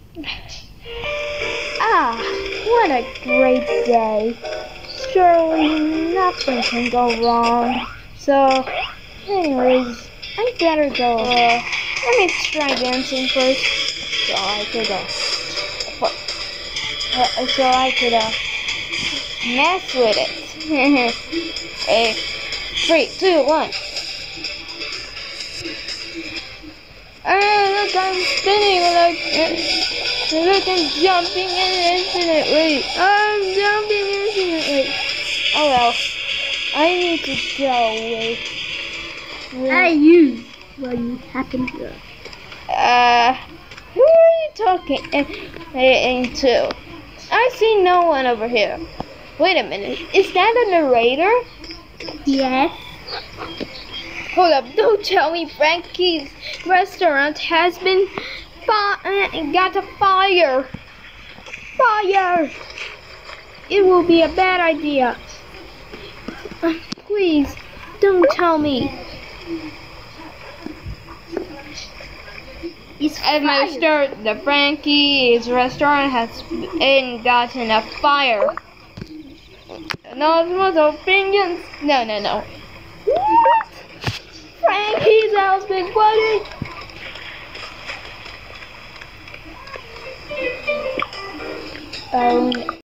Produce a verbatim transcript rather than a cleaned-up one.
Ah, what a great day. Surely nothing can go wrong. So, anyways, I better go. Uh, let me try dancing first. So I could, uh, uh, so I could, uh, mess with it. Hey, three, two, one. Ah, look, I'm spinning like, uh, look, I'm jumping infinitely. I'm jumping infinitely. Oh well, I need to go. Wait. Hey, you. What you happen here? Uh, who are you talking uh, into? I see no one over here. Wait a minute, is that a narrator? Yes. Hold up, don't tell me Frankie's restaurant has been fi- uh, got a fire. Fire! It will be a bad idea. Uh, please, don't tell me. It's At my store, the Frankie's restaurant has been gotten a fire. No, it's opinions. No, no, no. What? Frankie's house, big buddy. Um.